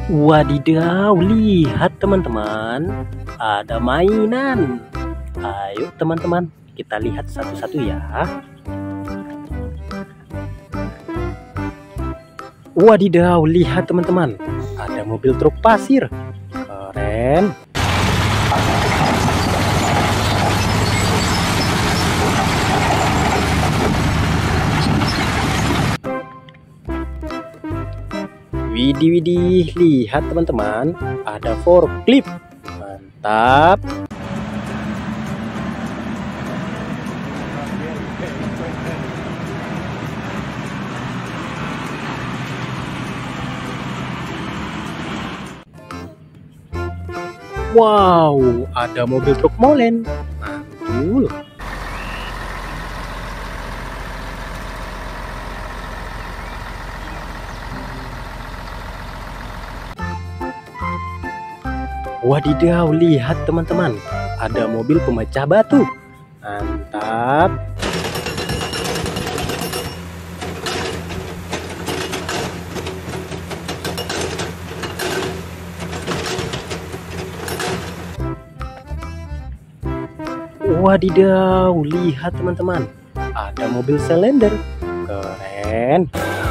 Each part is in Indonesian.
Wadidaw, lihat teman-teman, ada mainan. Ayo teman-teman, kita lihat satu-satu ya. Wadidaw, lihat teman-teman, ada mobil truk pasir. Keren. Widih, lihat teman-teman, ada forklift. Mantap. Wow, ada mobil truk molen. Mantul. Wadidaw, lihat teman-teman, ada mobil pemecah batu. Mantap. Wadidaw, lihat teman-teman, ada mobil selender. Keren.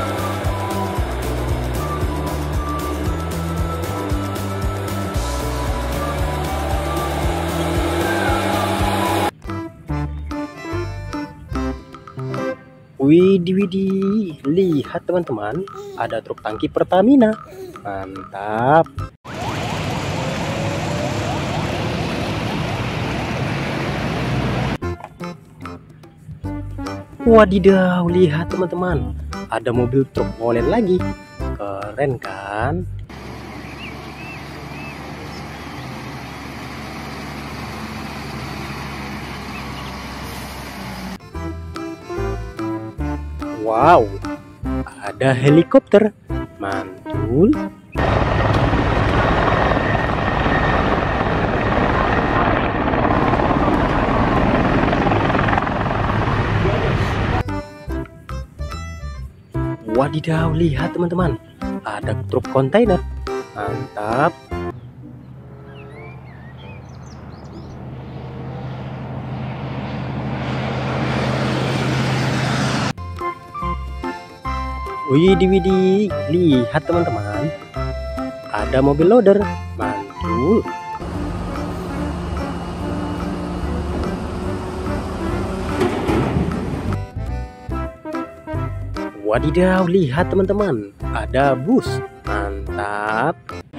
Widih, lihat teman-teman, ada truk tangki Pertamina. Mantap. Wadidaw, lihat teman-teman, ada mobil truk molen lagi. Keren kan? Wow, ada helikopter. Mantul. Wadidaw, lihat teman-teman, ada truk kontainer. Mantap. Widih, lihat teman-teman, ada mobil loader. Mantul. Wadidaw, lihat teman-teman, ada bus. Mantap.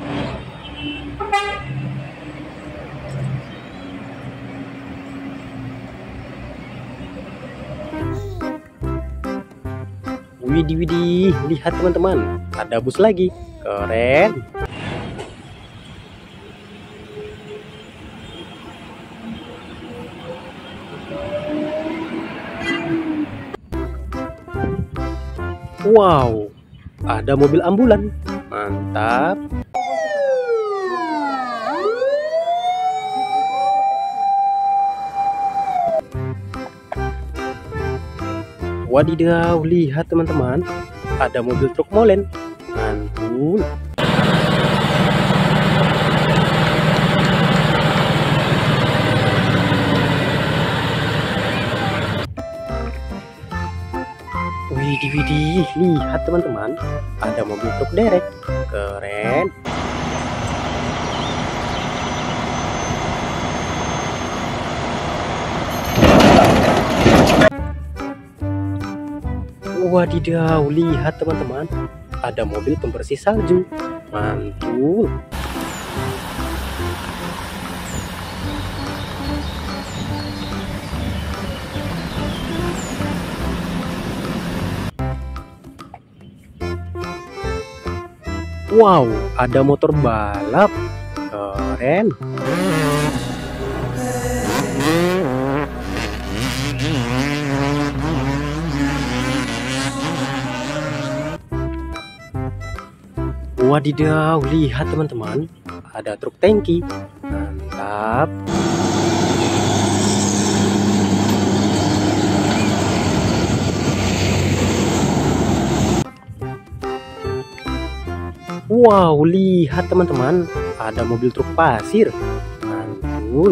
Widih, lihat teman-teman, ada bus lagi. Keren. Wow, ada mobil ambulan. Mantap. Wadidaw, lihat teman-teman, ada mobil truk molen. Mantul. Widih, lihat teman-teman, ada mobil truk derek. Keren. Wadidaw, lihat teman-teman, ada mobil pembersih salju. Mantul. Wow, ada motor balap. Keren. Wadidaw, lihat teman-teman, ada truk tangki. Mantap. Wow, lihat teman-teman, ada mobil truk pasir. Mantul.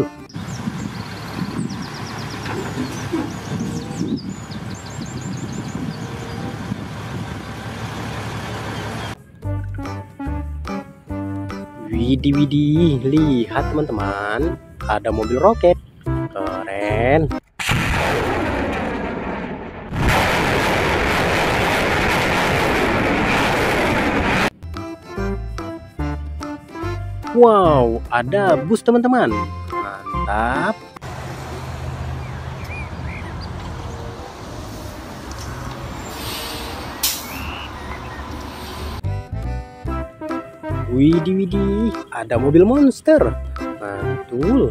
Widih, widih, lihat teman-teman, ada mobil roket. Keren. Wow, ada bus teman-teman. Mantap. Widih, widih, ada mobil monster. Mantul.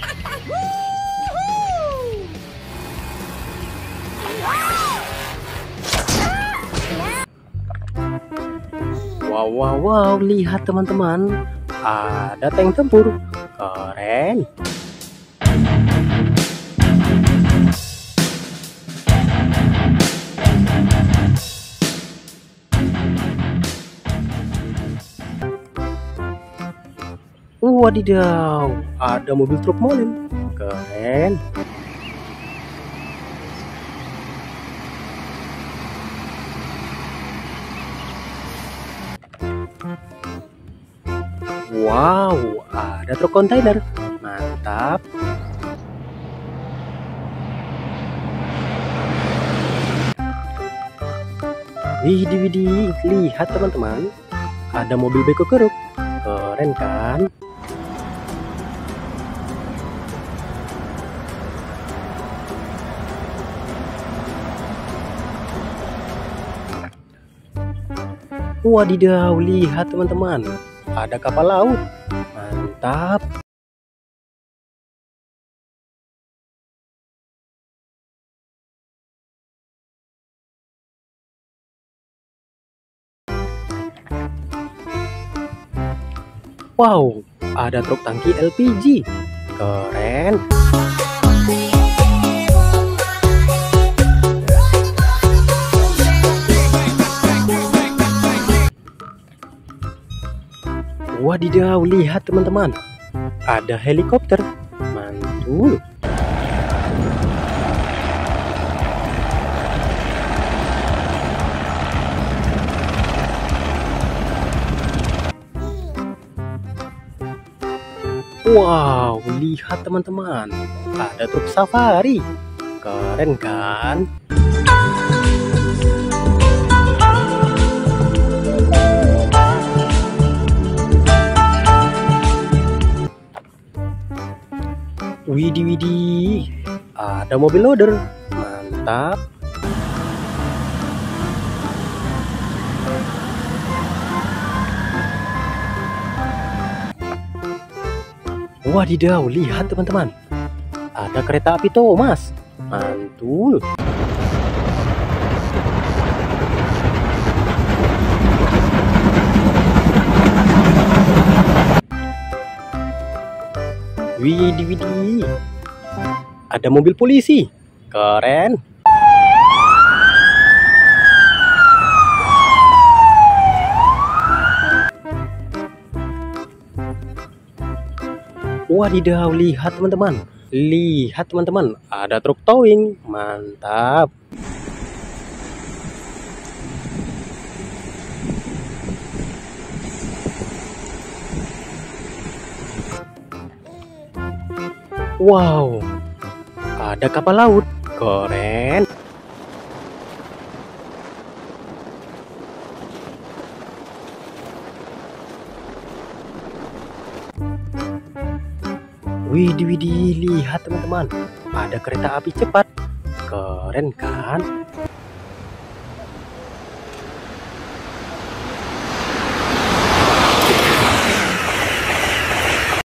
Wow, wow, wow, lihat teman-teman, ada tank tempur. Keren. Wadidaw, ada mobil truk molen. Keren. Wow, ada truk kontainer. Mantap. Widih, widih, lihat teman-teman, ada mobil beko keruk. Keren kan? Wadidaw, lihat teman-teman, ada kapal laut. Mantap. Wow, ada truk tangki LPG. Keren. Wadidaw, lihat teman-teman, ada helikopter. Mantul. Wow, lihat teman-teman, ada truk safari. Keren kan? Widih, widih, ada mobil loader. Mantap. Wadidaw, lihat teman-teman, ada kereta api Thomas. Mantul. Widih, widih, ada mobil polisi. Keren. Wadidaw, lihat teman-teman. Lihat teman-teman, ada truk towing. Mantap. Wow, ada kapal laut. Keren. Widih, widih, lihat teman-teman, ada kereta api cepat. Keren kan?